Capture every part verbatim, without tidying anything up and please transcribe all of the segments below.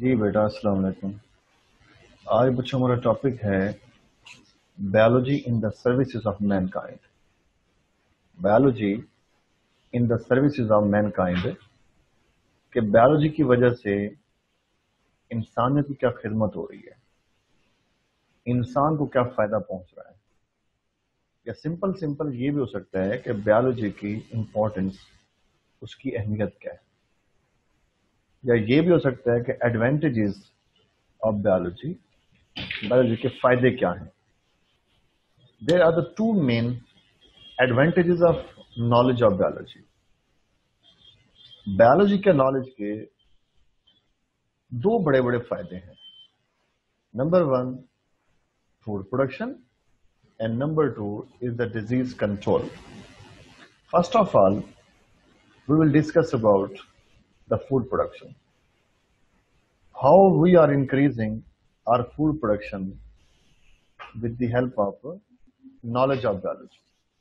जी बेटा, अस्सलाम वालेकुम। आज बच्चों हमारा टॉपिक है biology in the services of mankind. Biology in the services of mankind कि बायोलॉजी की वजह से इंसानियत की क्या खिदमत हो रही है, इंसान को क्या फायदा पहुंच रहा है। या सिंपल सिंपल ये भी हो सकता है कि बायोलॉजी की इंपॉर्टेंस, उसकी अहमियत क्या है। या ये भी हो सकता है कि एडवांटेजेस ऑफ बायोलॉजी, बायोलॉजी के फायदे क्या हैं। There are the two main advantages of knowledge of biology. Biology के नॉलेज के दो बड़े बड़े फायदे हैं। Number one, food production, and number two is the disease control. First of all, we will discuss about the food production, how we are increasing our food production with the help of knowledge of biology.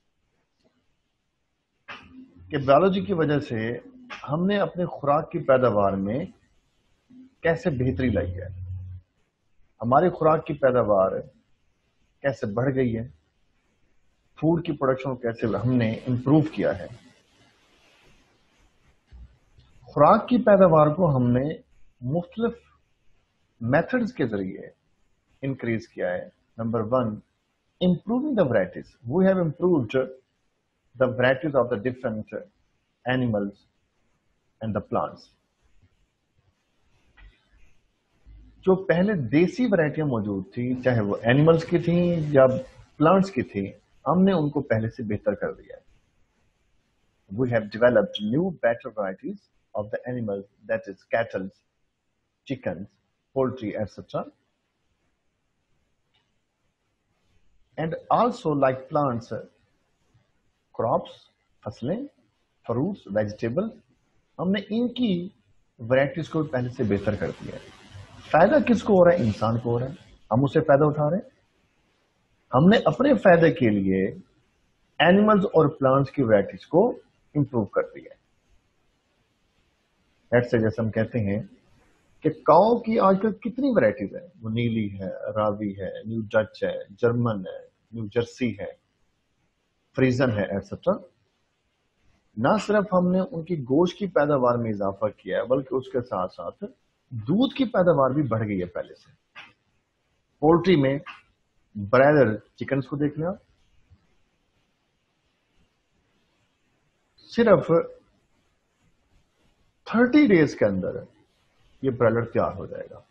कि biology की वजह से हमने अपने खुराक की पैदावार में कैसे बेहतरी लाई है, हमारी खुराक की पैदावार कैसे बढ़ गई है, फूड की प्रोडक्शन कैसे हमने इंप्रूव किया है। खुराक की पैदावार को हमने मुख्तलिफ मेथड्स के जरिए इंक्रीज किया है। Number one, improving the varieties. We have improved the varieties of the different animals and the plants. जो पहले देसी वैरायटियां मौजूद थी, चाहे वो एनिमल्स की थी या प्लांट्स की थी, हमने उनको पहले से बेहतर कर दिया है। We have developed new better varieties of the animals, that is cattle, chickens, poultry, et cetera. And also like plants, crops, फसलें, फ्रूट्स, वेजिटेबल, हमने इनकी वैरायटीज को पहले से बेहतर कर दिया है। फायदा किसको हो रहा है? इंसान को हो रहा है। हम उससे फायदा उठा रहे हैं। हमने अपने फायदे के लिए एनिमल्स और प्लांट्स की वैरायटीज को इंप्रूव कर दिया है। से जैसे हम कहते हैं कि काऊ की आजकल कितनी वैरायटीज है, वो नीली है, रावी है, न्यू डच है, जर्मन है, न्यू जर्सी है, फ्रीजन है, एटसेट्रा। ना सिर्फ हमने उनकी गोश्त की पैदावार में इजाफा किया है, बल्कि उसके साथ साथ दूध की पैदावार भी बढ़ गई है पहले से। पोल्ट्री में ब्रायलर चिकन को देख लिया, सिर्फ थर्टी डेज के अंदर ये ब्रायलर तैयार हो जाएगा।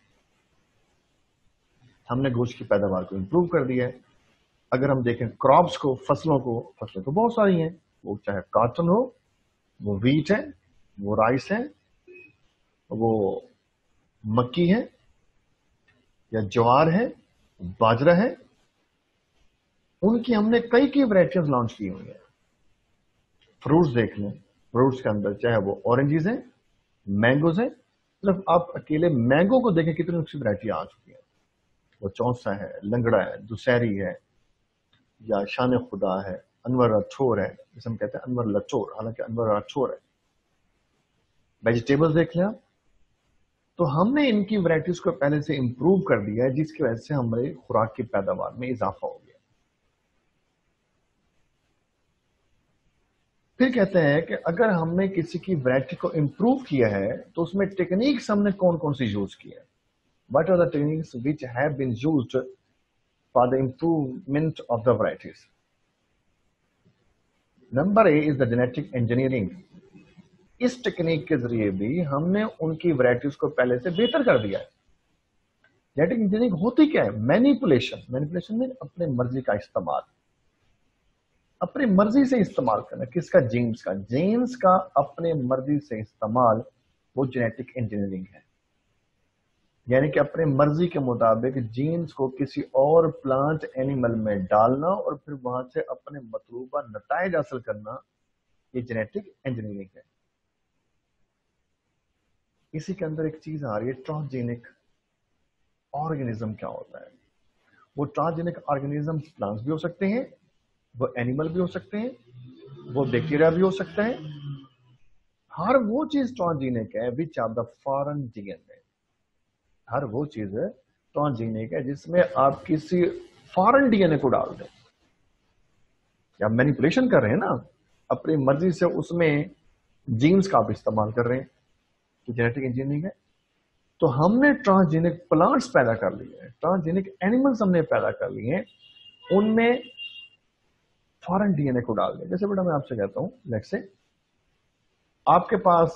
हमने गोश्त की पैदावार को इंप्रूव कर दिया है। अगर हम देखें क्रॉप्स को, फसलों को, फसलें तो बहुत सारी हैं, वो चाहे कॉटन हो, वो व्हीट है, वो राइस है, वो मक्की है, या ज्वार है, बाजरा है, उनकी हमने कई कई वैरायटीज लॉन्च की हुई है। फ्रूट्स देख लें, फ्रूट्स के अंदर चाहे वो ऑरेंजेस हैं, मैंगोज हैं, सिर्फ आप अकेले मैंगो को देखें कितनी उसकी वैरायटी आ चुकी है। वो चौसा है, लंगड़ा है, दुशहरी है, या शान खुदा है, अनवर राठौर है, जिसे हम कहते हैं अनवर लचोर, हालांकि अनवर राठौर है। वेजिटेबल्स देख लें आप, तो हमने इनकी वैरायटीज को पहले से इंप्रूव कर दिया है, जिसकी वजह से हमारे खुराक की पैदावार में इजाफा हो गया। फिर कहते हैं कि अगर हमने किसी की वैरायटी को इंप्रूव किया है तो उसमें टेक्निक्स हमने कौन कौन सी यूज की है। What are the techniques which have been used for the improvement of the varieties. Number A is the genetic engineering. इस टेक्निक के जरिए भी हमने उनकी वैरायटीज को पहले से बेहतर कर दिया है। जेनेटिक इंजीनियरिंग होती क्या है? मैनिपुलेशन। मैनिपुलेशन में अपने मर्जी का इस्तेमाल, अपनी मर्जी से इस्तेमाल करना। किसका? जीन्स का। जीन्स का अपने मर्जी से इस्तेमाल, वो जेनेटिक इंजीनियरिंग है। यानी कि अपने मर्जी के मुताबिक जीन्स को किसी और प्लांट एनिमल में डालना और फिर वहां से अपने मतलूबा नताइज हासिल करना, ये जेनेटिक इंजीनियरिंग है। इसी के अंदर एक चीज आ रही है, ट्रांसजेनिक ऑर्गेनिज्म। क्या होता है वो? ट्रांसजेनिक ऑर्गेनिज्म प्लांट्स भी हो सकते हैं, वो एनिमल भी हो सकते हैं, वो बैक्टीरिया भी हो सकता है। हर वो चीज ट्रांसजेनिक है which are the foreign DNA. हर वो चीज है ट्रांसजीनिक है जिसमें आप किसी फॉरेन डीएनए को डाल दें या मैनिपुलेशन कर रहे हैं ना, अपनी मर्जी से उसमें जीन्स का आप इस्तेमाल कर रहे हैं, तो जेनेटिक इंजीनियरिंग है। तो हमने ट्रांसजेनिक प्लांट्स पैदा कर लिए हैं, ट्रांसजेनिक एनिमल्स हमने पैदा कर लिए हैं, उनमें फॉरेन डीएनए को डाल दें। जैसे बेटा मैं आपसे कहता हूं, लेट्स से आपके पास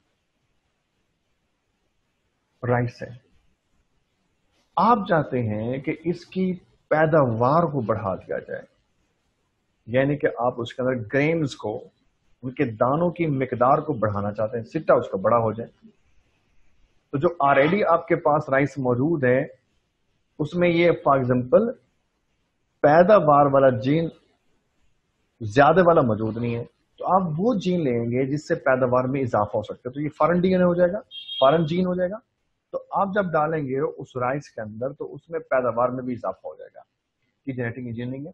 राइस है, आप चाहते हैं कि इसकी पैदावार को बढ़ा दिया जाए, यानी कि आप उसके अंदर ग्रेन्स को, उनके दानों की मिकदार को बढ़ाना चाहते हैं, सिट्टा उसका बड़ा हो जाए। तो जो ऑलरेडी आपके पास राइस मौजूद है उसमें ये फॉर एग्जांपल पैदावार वाला जीन ज्यादा वाला मौजूद नहीं है, तो आप वो जीन लेंगे जिससे पैदावार में इजाफा हो सकता है, तो ये फॉरेन डीएनए हो जाएगा, फॉरेन जीन हो जाएगा। तो आप जब डालेंगे उस राइस के अंदर तो उसमें पैदावार में भी इजाफा हो जाएगा। ये जेनेटिक इंजीनियरिंग है।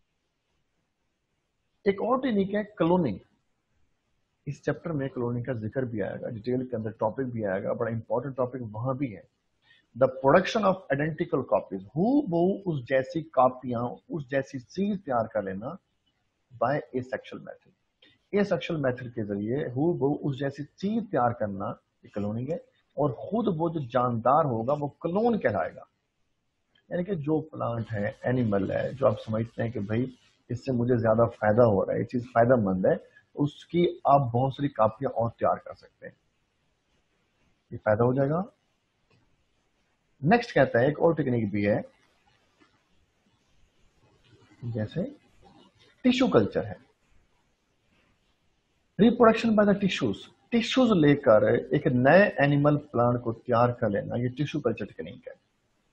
एक और टेक्निक है क्लोनिंग। इस चैप्टर में क्लोनिंग का जिक्र भी आएगा, डिटेल के अंदर टॉपिक भी आएगा, बड़ा इंपॉर्टेंट टॉपिक वहां भी है। The production of identical copies, हु बहु उस जैसी कॉपियां, उस जैसी चीज तैयार कर लेना by asexual method. Asexual method के जरिए हु बहु उस जैसी चीज तैयार करना ये क्लोनिंग है। और खुद वो जो जानदार होगा वो क्लोन कहलाएगा। यानी कि जो प्लांट है, एनिमल है, जो आप समझते हैं कि भाई इससे मुझे ज्यादा फायदा हो रहा है, ये चीज फायदेमंद है, उसकी आप बहुत सारी कॉपियां और तैयार कर सकते हैं, ये फायदा हो जाएगा। नेक्स्ट कहता है एक और टेक्निक भी है, जैसे टिश्यू कल्चर है, reproduction by the tissues. Tissues लेकर एक नए एनिमल प्लांट को तैयार कर लेना, ये टिश्यू कल्चर टेक्निक है।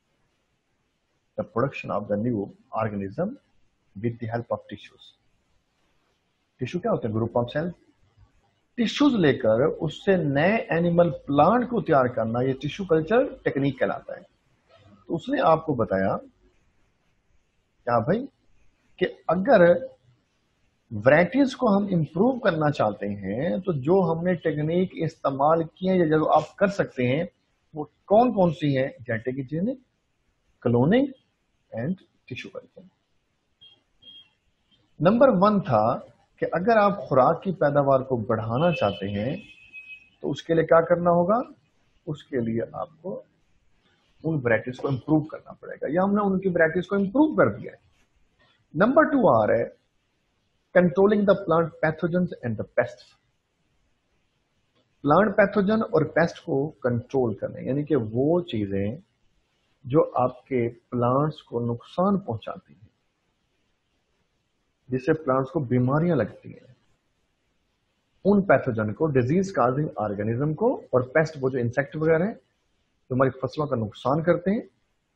The production of the new organism with the help of tissues. Tissue क्या होते हैं? Group of cell. टिश्यूज लेकर उससे नए एनिमल प्लांट को तैयार करना, ये टिश्यू कल्चर टेक्निक कहलाता है। तो उसने आपको बताया क्या भाई कि अगर वैरायटीज को हम इंप्रूव करना चाहते हैं तो जो हमने टेक्निक इस्तेमाल की है या जो आप कर सकते हैं वो कौन कौन सी है? Genetic engineering, cloning and tissue culture. Number one था कि अगर आप खुराक की पैदावार को बढ़ाना चाहते हैं तो उसके लिए क्या करना होगा? उसके लिए आपको उन वैरायटीज को इंप्रूव करना पड़ेगा, या हमने उनकी वैरायटीज को इंप्रूव कर दिया है। नंबर टू आ रहा है controlling the plant pathogens and the pest. Plant pathogen और पेस्ट को कंट्रोल करना, यानी कि वो चीजें जो आपके प्लांट्स को नुकसान पहुंचाती हैं, जिससे प्लांट्स को बीमारियां लगती हैं, उन पैथोजन को, डिजीज काजिंग ऑर्गेनिज्म को, और पेस्ट वो जो इंसेक्ट वगैरह हैं जो हमारी फसलों का नुकसान करते हैं,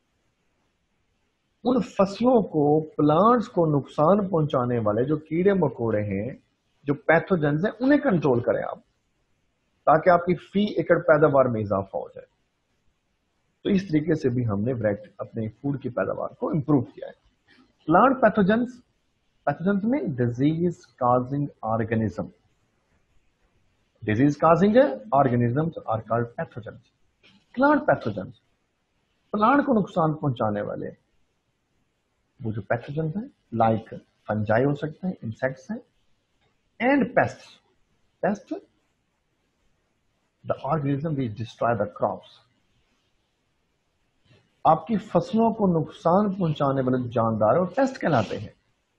उन फसलों को, प्लांट्स को नुकसान पहुंचाने वाले जो कीड़े मकोड़े हैं, जो पैथोजेंस हैं, उन्हें कंट्रोल करें आप, ताकि आपकी फी एकड़ पैदावार में इजाफा हो जाए। तो इस तरीके से भी हमने वैरायटी अपने फूड की पैदावार को इंप्रूव किया है। प्लांट पैथोजेंस, पैथोजेंस में disease causing organism, disease causing organisms are called pathogens. Plant pathogens, plant को नुकसान पहुंचाने वाले वो जो पैथोजेंस हैं, लाइक फंजाई हो सकते हैं, इंसेक्ट्स हैं, and pest, pest the organism which destroy the crops. आपकी फसलों को नुकसान पहुंचाने वाले जानदार और पेस्ट कहलाते हैं।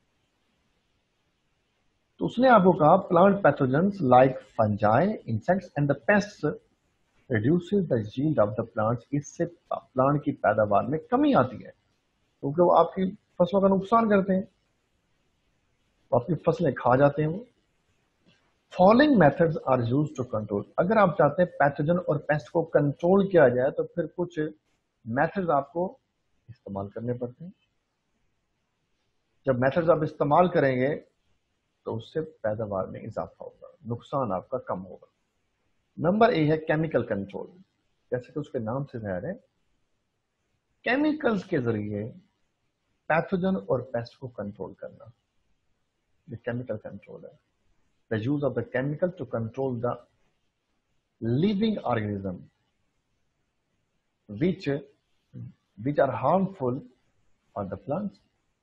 तो उसने आपको कहा plant pathogens like fungi, insects and the pests reduces the yield of the plants. इससे प्लांट की पैदावार में कमी आती है क्योंकि वो आपकी फसलों का नुकसान करते हैं, वो आपकी फसलें खा जाते हैं। वो following methods are used to control. अगर आप चाहते हैं पैथोजन और पेस्ट को कंट्रोल किया जाए तो फिर कुछ मेथड्स आपको इस्तेमाल करने पड़ते हैं। जब मेथड्स आप इस्तेमाल करेंगे तो उससे पैदावार में इजाफा होगा, नुकसान आपका कम होगा। नंबर ए है केमिकल कंट्रोल। जैसे कि उसके नाम से जाहिर है, केमिकल्स के जरिए पैथोजन और पेस्ट को कंट्रोल करना, ये केमिकल कंट्रोल है। The use of the chemical to control the living organism. which which are harmful for the plants.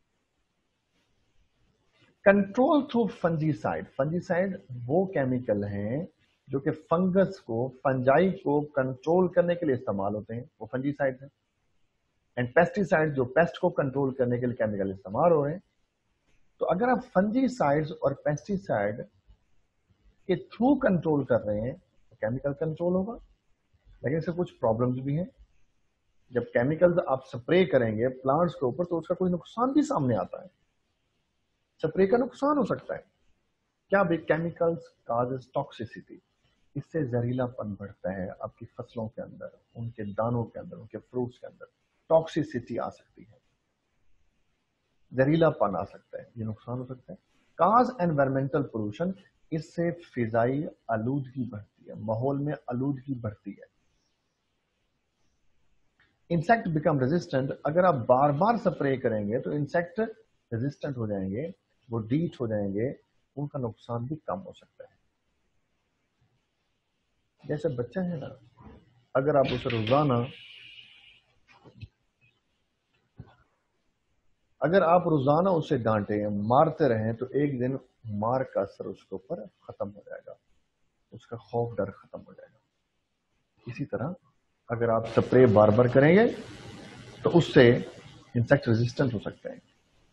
Control through fungicide, fungicide वो केमिकल हैं जो कि फंगस को, फंजाई को कंट्रोल करने के लिए इस्तेमाल होते हैं, वो फंजीसाइड है। एंड पेस्टिसाइड जो पेस्ट को कंट्रोल करने के लिए केमिकल इस्तेमाल हो रहे हैं। तो अगर आप फंजीसाइड्स और पेस्टिसाइड के थ्रू कंट्रोल कर रहे हैं तो केमिकल कंट्रोल होगा, लेकिन इससे कुछ प्रॉब्लम्स भी हैं। जब केमिकल्स आप स्प्रे करेंगे प्लांट्स के ऊपर तो उसका कोई नुकसान भी सामने आता है, स्प्रे का नुकसान हो सकता है। क्या भी केमिकल्स काजेस टॉक्सिसिटी, इससे जहरीलापन बढ़ता है आपकी फसलों के अंदर, उनके दानों के अंदर, उनके फ्रूट्स के अंदर टॉक्सिसिटी आ सकती है, जहरीलापन आ सकता है, ये नुकसान हो सकता है। काज एनवायरमेंटल पोल्यूशन, इससे फिजाई आलूदगी बढ़ती है, माहौल में आलूदगी बढ़ती है। इंसेक्ट बिकम रेजिस्टेंट, अगर आप बार बार स्प्रे करेंगे तो इंसेक्ट रेजिस्टेंट हो जाएंगे, वो डीट हो जाएंगे, उनका नुकसान भी कम हो सकता है। जैसे बच्चा है ना, अगर आप उसे रोजाना अगर आप रोजाना उसे डांटे, मारते रहें, तो एक दिन मार का असर उसके ऊपर खत्म हो जाएगा, उसका खौफ डर खत्म हो जाएगा। इसी तरह अगर आप स्प्रे बार बार करेंगे तो उससे इंसेक्ट रेजिस्टेंट हो सकते हैं।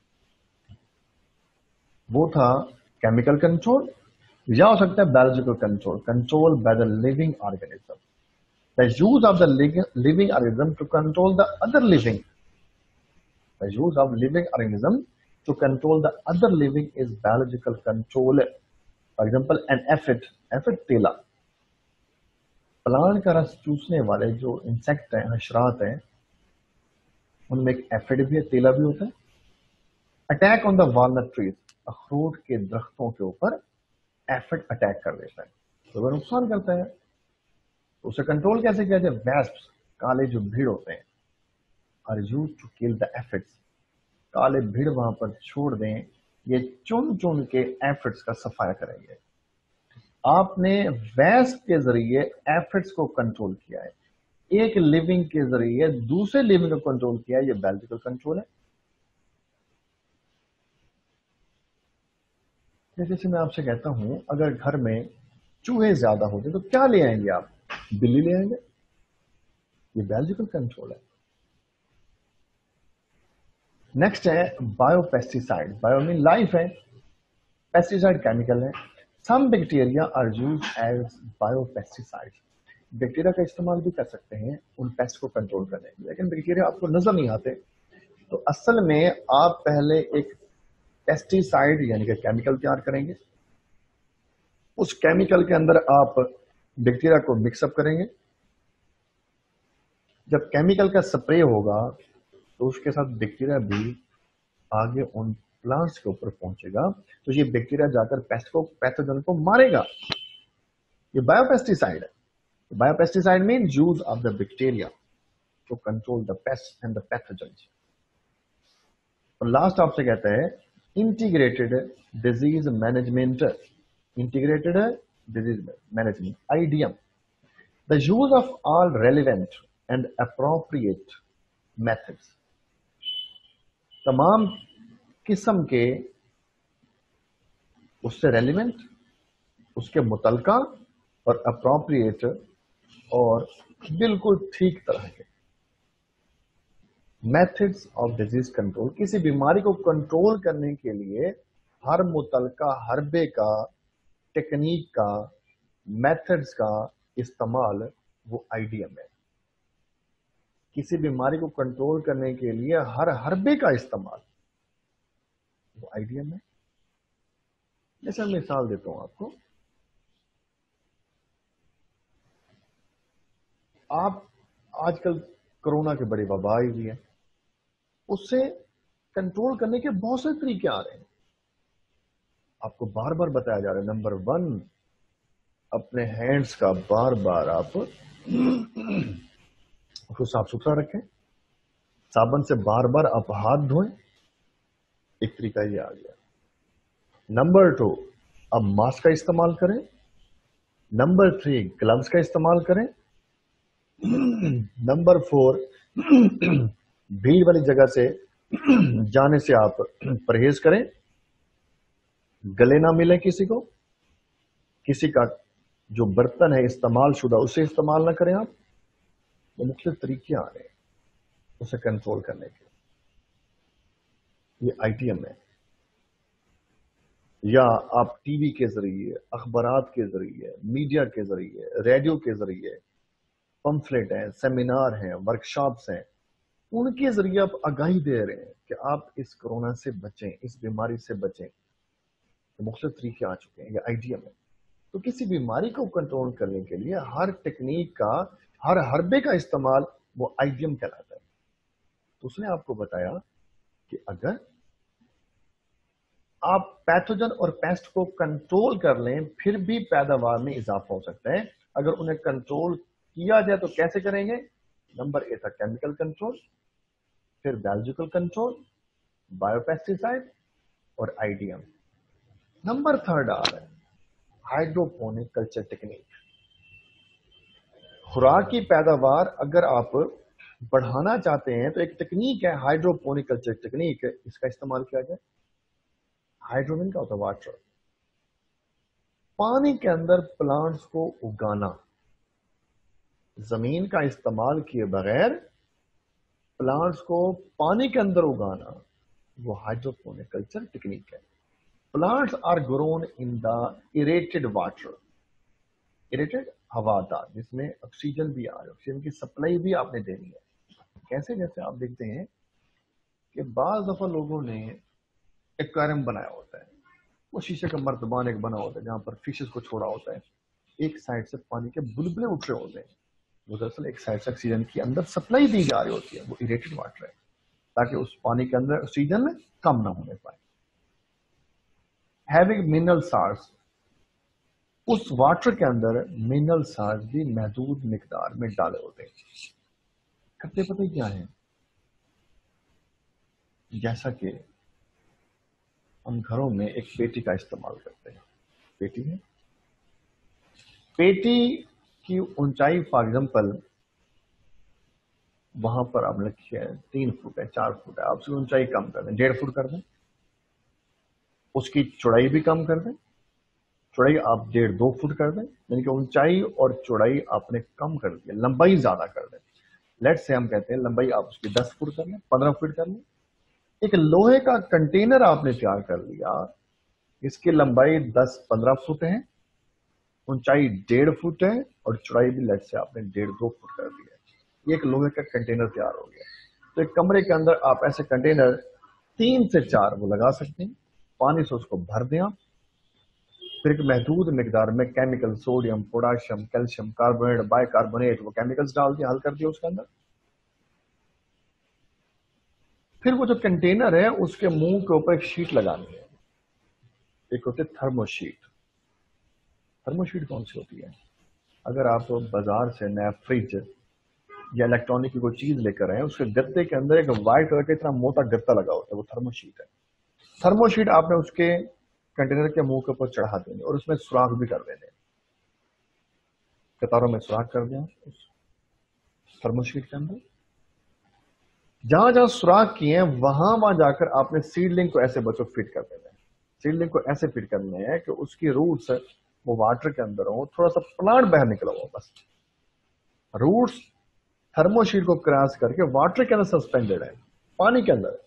वो था केमिकल कंट्रोल, या हो सकता है biological control, control by the living organism, the use of the living organism to control the other living, the use of living organism to control the other living is biological control. For example an aphid, aphid तेला, plant का रस चूसने वाले जो insect हैं, हशरात हैं, उनमें एक एफिड भी है, तेला भी होता है। Attack on the walnut trees, अखरोट के दरख्तों के ऊपर एफिड अटैक कर देता है, तो वह नुकसान करता है। तो उसे कंट्रोल कैसे किया जाए? वेस्प्स, काले जो भीड़ होते हैं, are used to kill the aphids, काले भीड़ वहां पर छोड़ दें, ये चुन चुन के एफिड्स का सफाया करेंगे। आपने वेस्प के जरिए एफिड्स को कंट्रोल किया है, एक लिविंग के जरिए दूसरे लिविंग को कंट्रोल किया है, ये बायोलॉजिकल कंट्रोल है। जैसे मैं आपसे कहता हूं, अगर घर में चूहे ज्यादा होते तो क्या ले आएंगे आप? बिल्ली ले आएंगे, ये बायोलॉजिकल कंट्रोल है। नेक्स्ट है बायोपेस्टिसाइड, बायो मीन लाइफ है, पेस्टिसाइड केमिकल है। Some bacteria are used as biopesticide, bacteria का इस्तेमाल भी कर सकते हैं उन पेस्ट को कंट्रोल करने के लिए, लेकिन बैक्टीरिया आपको नजर नहीं आते। तो असल में आप पहले एक पेस्टिसाइड यानी कि केमिकल तैयार करेंगे, उस केमिकल के अंदर आप बैक्टीरिया को मिक्सअप करेंगे। जब केमिकल का स्प्रे होगा तो उसके साथ बैक्टीरिया भी आगे उन प्लांट्स के ऊपर पहुंचेगा, तो ये बैक्टीरिया जाकर पेस्ट को, पैथोजन को मारेगा। ये बायोपेस्टिसाइड है। Biopesticide mean use of the bacteria to control the pest and the pathogens. और लास्ट आपसे कहता है integrated disease management, integrated disease management, IDM, the use of all relevant and appropriate methods, तमाम किस्म के उससे रेलिवेंट, उसके मुतलका और अप्रोप्रिएट और बिल्कुल ठीक तरह के मेथड्स ऑफ डिजीज कंट्रोल। किसी बीमारी को कंट्रोल करने के लिए हर मुतलका, हरबे का, टेक्निक का, मेथड्स का इस्तेमाल वो आईडीएम है। किसी बीमारी को कंट्रोल करने के लिए हर हरबे का इस्तेमाल वो आईडीएम है। जैसे मैं मिसाल देता हूं आपको, आप आजकल कोरोना की बड़ी वबा आई हुई है, उससे कंट्रोल करने के बहुत से तरीके आ रहे हैं। आपको बार बार बताया जा रहा है, नंबर वन, अपने हैंड्स का बार बार आप उसको साफ सुथरा रखें, साबुन से बार बार आप हाथ धोएं, एक तरीका ये आ गया। नंबर टू, अब मास्क का इस्तेमाल करें। नंबर थ्री, ग्लव्स का इस्तेमाल करें। नंबर फोर, भीड़ वाली जगह से जाने से आप परहेज करें, गले ना मिले किसी को, किसी का जो बर्तन है इस्तेमाल शुदा उसे इस्तेमाल ना करें आप। ये मुख्तलिफ तरीके आ रहे हैं उसे कंट्रोल करने के। ये आईटीएम है, या आप टीवी के जरिए, अखबारात के जरिए, मीडिया के जरिए, रेडियो के जरिए, पंफलेट हैं, सेमिनार हैं, वर्कशॉप्स हैं, उनके जरिए आप आगाही दे रहे हैं कि आप इस कोरोना से बचें, इस बीमारी से बचें। तो मुख्तलिफ तरीके आ चुके हैं, ये आईटीएम है। तो किसी बीमारी को कंट्रोल करने के लिए हर टेक्निक का, हर हरबे का इस्तेमाल वो आईटीएम कहलाता है। तो उसने आपको बताया कि अगर आप पैथोजन और पेस्ट को कंट्रोल कर लें फिर भी पैदावार में इजाफा हो सकता है। अगर उन्हें कंट्रोल किया जाए तो कैसे करेंगे? नंबर ए था केमिकल कंट्रोल, फिर बायोलॉजिकल कंट्रोल, बायोपेस्टिसाइड और आईडीएम। नंबर थर्ड आ रहा है हाइड्रोपोनिक कल्चर टेक्निक। खुराक की पैदावार अगर आप बढ़ाना चाहते हैं तो एक टेक्निक है हाइड्रोपोनिक कल्चर टेक्निक, इसका इस्तेमाल किया जाए। हाइड्रोजन का होता है वाटर, पानी के अंदर प्लांट्स को उगाना, जमीन का इस्तेमाल किए बगैर प्लांट्स को पानी के अंदर उगाना, वो हाइड्रोपोनिक कल्चर टेक्निक है। Plants are grown in the aerated water, aerated हवादार, जिसमें ऑक्सीजन भी आ रहा है, ऑक्सीजन की सप्लाई भी आपने देनी है। कैसे? जैसे आप देखते हैं कि बाज दफा लोगों ने एक्वेरियम बनाया होता है, वो शीशे का मर्तबान एक बना होता है जहां पर फिशेस को छोड़ा होता है, एक साइड से पानी के बुलबुले उठ रहे होते हैं, वो दरअसल एक साइड से ऑक्सीजन की अंदर सप्लाई दी जा रही होती है, वो इरेटेड वाटर है, ताकि उस पानी के अंदर ऑक्सीजन कम ना होने पाए। हैविंग मिनरल साल्ट्स, उस वाटर के अंदर मिनरल साल्ट भी महदूद मिकदार में डाले होते हैं। करते पता क्या है? जैसा कि हम घरों में एक पेटी का इस्तेमाल करते हैं, पेटी है, पेटी की ऊंचाई फॉर एग्जाम्पल वहां पर आप लिखिए तीन फुट है, चार फुट है, आप उसकी ऊंचाई कम कर दें, डेढ़ फुट कर दें, उसकी चौड़ाई भी कम कर दें, चौड़ाई आप डेढ़ दो फुट कर दें, यानी कि ऊंचाई और चौड़ाई आपने कम कर दी, लंबाई ज्यादा कर दें। लेट से हम कहते हैं लंबाई आप उसकी दस फुट कर लें, पंद्रह फुट कर लें। एक लोहे का कंटेनर आपने तैयार कर लिया, इसकी लंबाई दस पंद्रह फुट है, ऊंचाई डेढ़ फुट है और चौड़ाई भी लेट से आपने डेढ़ दो फुट कर दी है। ये एक लोहे का कंटेनर तैयार हो गया। तो एक कमरे के अंदर आप ऐसे कंटेनर तीन से चार वो लगा सकते हैं, पानी से उसको भर दें आप, फिर एक महदूद मिकदार में chemical, sodium, potassium, calcium carbonate, bicarbonate, वो केमिकल्स डाल दिए, हल कर दिया उसके अंदर। फिर वो जो कंटेनर है उसके मुंह के ऊपर एक शीट लगानी है, एक होती है थर्मोशीट। थर्मोशीट कौन सी होती है? अगर आप बाजार से नया फ्रिज या इलेक्ट्रॉनिक की कोई चीज लेकर आए, उसके गत्ते के अंदर एक व्हाइट कलर का इतना मोटा गत्ता लगा होता है, वो थर्मोशीट है। थर्मोशीट आपने उसके कंटेनर के मुंह के ऊपर चढ़ा देंगे और उसमें सुराख भी कर देंगे, कतारों में सुराख कर दें उस थर्मोशीट के अंदर। जहां जहां सुराख किए हैं वहां वहां जाकर आपने सीडलिंग को ऐसे बच्चों फिट कर देना है। सीडलिंग को ऐसे फिट करने हैं कि उसकी रूट्स वो वाटर के अंदर हो, थोड़ा सा प्लांट बाहर निकला हो, बस रूट्स थर्मोशीट को क्रॉस करके वाटर के अंदर सस्पेंडेड है, पानी के अंदर।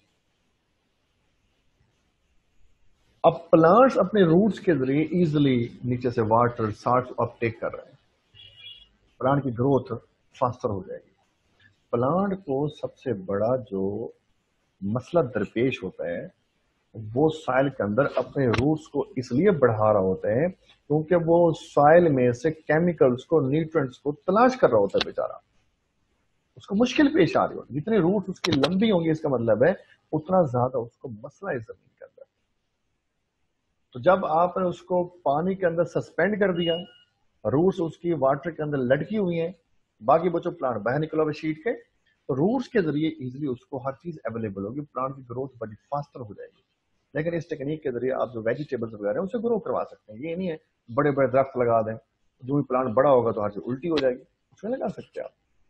अब प्लांट्स अपने रूट्स के जरिए इजिली नीचे से वाटर साल्ट अपटेक कर रहे हैं, प्लांट की ग्रोथ फास्टर हो जाएगी। प्लांट को सबसे बड़ा जो मसला दरपेश होता है वो सॉइल के अंदर अपने रूट्स को इसलिए बढ़ा रहा होता है क्योंकि वो सॉइल में से केमिकल्स को, न्यूट्रिएंट्स को तलाश कर रहा होता है बेचारा, उसको मुश्किल पेश आ रही होती है। जितने रूट्स उसकी लंबी होंगी इसका मतलब है उतना ज्यादा उसको मसला है जमीन के अंदर। तो जब आपने उसको पानी के अंदर सस्पेंड कर दिया, रूट्स उसकी वाटर के अंदर लटकी हुई हैं, बाकी बच्चों प्लांट बाहर निकला हुआ शीट के, तो रूट्स के जरिए इजीली उसको हर चीज अवेलेबल होगी, प्लांट की ग्रोथ बड़ी फास्टर हो जाएगी। लेकिन इस टेक्निक के जरिए आप जो वेजिटेबल्स वगैरह हैं उसे ग्रो करवा सकते हैं। ये नहीं है बड़े बड़े दरख्त लगा दें, जो भी प्लांट बड़ा होगा तो हर चीज उल्टी हो जाएगी, उसमें लगा सकते हैं आप।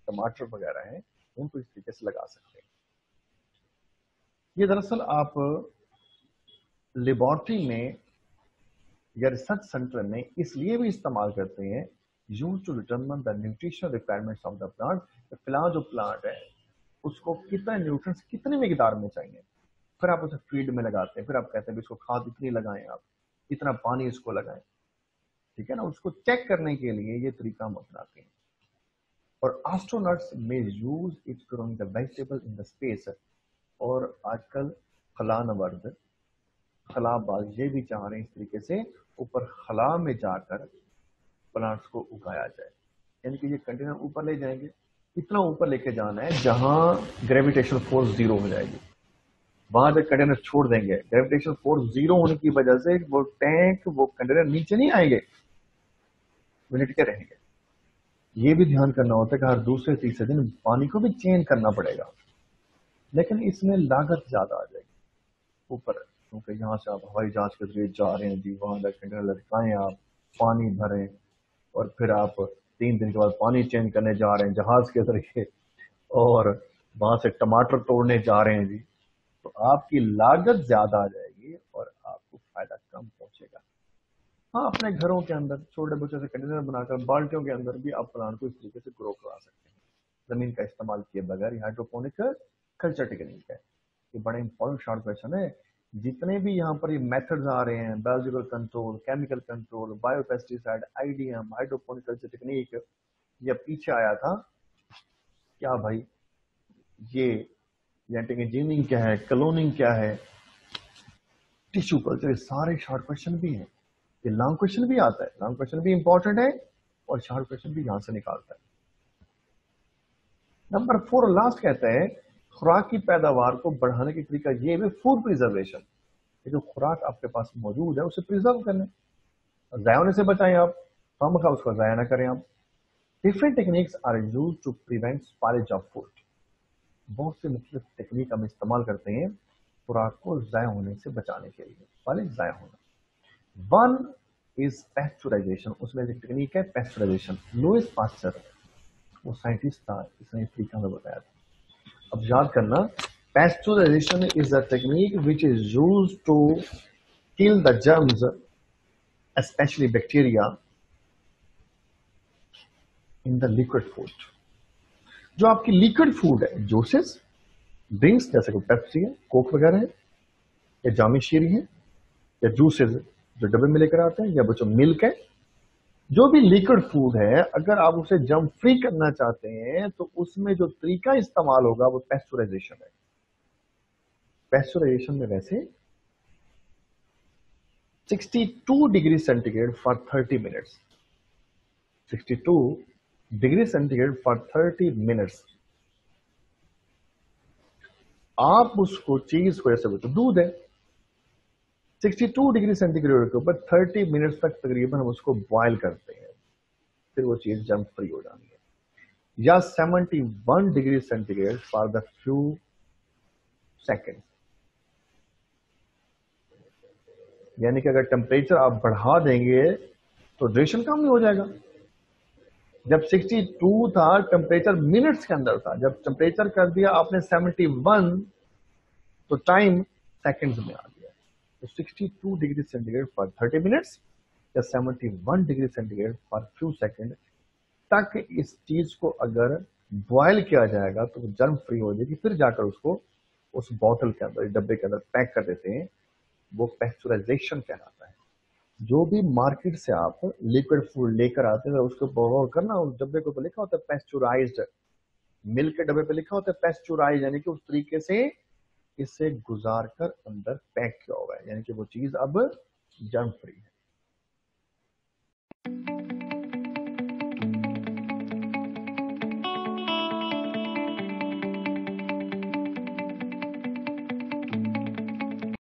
टमाटर वगैरह हैं, उनको इस तरीके से लगा सकते हैं। ये दरअसल आप लेबोरेटरी में या रिसर्च सेंटर में इसलिए भी इस्तेमाल करते हैं, use to determine the nutritional requirements of the plant. फिलहाल जो प्लांट है उसको कितना न्यूट्रिएंट्स कितनी मिकदार में चाहिए, फिर आप उसे फीड में लगाते हैं, फिर आप कहते हैं इसको खाद इतनी लगाएं, आप इतना पानी इसको लगाएं, ठीक है ना। उसको चेक करने के लिए ये तरीका हम अपनाते हैं। और एस्ट्रोनॉट्स में use it growing the vegetable in the space. और आजकल खला नवर्द खलाबाज ये भी चाह रहे हैं इस तरीके से ऊपर खला में जाकर प्लांट्स को उगाया जाए, यानी कि ये कंटेनर ऊपर ले जाएंगे, इतना ऊपर लेके जाना है जहां ग्रेविटेशनल फोर्स जीरो हो जाएगी, वहां जब कंटेनर छोड़ देंगे ग्रेविटेशनल फोर्स जीरो होने की वजह से वो टैंक वो कंटेनर नीचे नहीं आएंगे, वो लिटके रहेंगे। ये भी ध्यान करना होता है कि हर दूसरे तीसरे दिन पानी को भी चेंज करना पड़ेगा, लेकिन इसमें लागत ज्यादा आ जाएगी ऊपर, क्योंकि यहाँ से आप हवाई जहाज के जरिए जा रहे हैं जी, वहां तक कंटेनर लटकाएं, आप पानी भरें और फिर आप तीन दिन के बाद पानी चेंज करने जा रहे हैं जहाज के जरिए, और वहां से टमाटर तोड़ने जा रहे हैं जी, तो आपकी लागत ज्यादा आ जाएगी और आपको फायदा कम पहुंचेगा। हाँ, अपने घरों के अंदर छोटे बच्चों से कंटेनर बनाकर बाल्टियों के अंदर भी आप प्लांट को इस तरीके से ग्रो करा सकते हैं, जमीन का इस्तेमाल किए बगैर। हाइड्रोपोनिक कल्चर टेक्निक है, ये बड़ा इंपॉर्टेंट शॉर्ट क्वेश्चन है। जितने भी यहाँ पर ये मेथड्स आ रहे हैं, biological control, chemical control, biopesticide, IDM, hydroponic culture technique, ये पीछे आया था क्या भाई, ये जेनेटिक इंजीनियरिंग क्या है, क्लोनिंग क्या है, टिश्यू कल्चर, ये सारे शॉर्ट क्वेश्चन भी हैं। ये लॉन्ग क्वेश्चन भी आता है, लॉन्ग क्वेश्चन भी इंपॉर्टेंट है और शॉर्ट क्वेश्चन भी यहां से निकालता है। नंबर फोर लास्ट कहता है खुराक की पैदावार को बढ़ाने की तरीका ये है फूड प्रिजर्वेशन। ये जो खुराक आपके पास मौजूद है उसे प्रिजर्व करना, ज़ाया होने से बचाएं आप, हम का उसको ज़ाया ना करें आप। Different techniques are use to prevent spoilage of food. बहुत से मुख्तलिफ टेक्निक हम इस्तेमाल करते हैं खुराक को ज़ाया होने से बचाने के लिए, स्पॉइलेज ज़ाया होना। वन इज पैस्चराइजेशन, उसमें एक टेक्निक है पैस्चराइजेशन। लुईस पास्चर वो साइंटिस्ट था, इसने इस तरीका में बताया था। अब याद करना, pasteurisation is a technique which is used to kill the germs specially bacteria in the liquid food. जो आपकी लिक्विड फूड है, जूसेस, ड्रिंक्स जैसे कि पेप्सी है, कोक वगैरह है, या जामी शीरी है, या जूसेस जो डब्बे में लेकर आते हैं, या बच्चों मिल्क है, जो भी लिक्विड फूड है, अगर आप उसे जर्म फ्री करना चाहते हैं तो उसमें जो तरीका इस्तेमाल होगा वो पैस्चराइजेशन है। पैस्चराइजेशन में वैसे बासठ डिग्री सेंटीग्रेड फॉर तीस मिनट्स, बासठ डिग्री सेंटीग्रेड फॉर तीस मिनट्स आप उसको चीज को ऐसे तो दूध है बासठ डिग्री सेंटीग्रेड के ऊपर तीस मिनट्स तक तकरीबन हम उसको बॉयल करते हैं, फिर वो चीज जंग फ्री हो जाती है। या इकहत्तर degree centigrade for the few second, यानी कि अगर टेम्परेचर आप बढ़ा देंगे तो ड्यूरेशन कम नहीं हो जाएगा। जब बासठ था टेम्परेचर मिनट्स के अंदर था, जब टेम्परेचर कर दिया आपने इकहत्तर तो टाइम सेकंड्स में आ गया। तो बासठ डिग्री सेंटीग्रेड फॉर तीस मिनट्स या इकहत्तर degree centigrade for few second तक इस चीज को अगर बॉयल किया जाएगा तो जर्म फ्री हो जाएगी, फिर जाकर उसको उस बोतल के अंदर, डब्बे के अंदर पैक कर देते हैं, वो पैस्चराइजेशन कहलाता है। जो भी मार्केट से आप लिक्विड फूड लेकर आते हैं उसको बॉयल करना, उस डब्बे के ऊपर लिखा होता है पैस्चराइज्ड, मिल्क के डब्बे पे लिखा होता है पैस्चराइज्ड, यानी कि उस तरीके से इसे गुजार कर अंदर पैक किया हुआ है, यानी कि वो चीज अब जर्म फ्री है।